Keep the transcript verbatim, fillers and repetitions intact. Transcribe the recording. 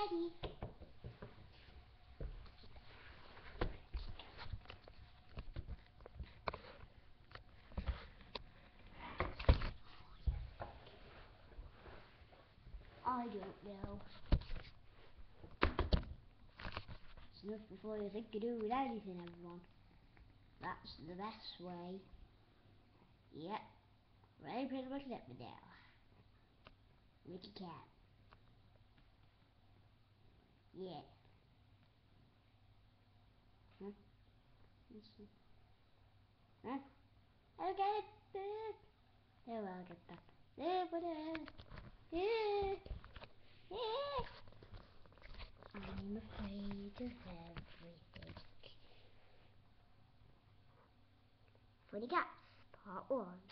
ready. I don't know. It's enough before you think you do with anything, everyone. That's the best way. Yep. Ready pretty much let me now. Mickey cat. Yeah. Huh? Listen. Huh? I'll get it. There, I'll get that. There, but uh, yeah. Yeah. I'm afraid of everything. Funny Cats, Part one.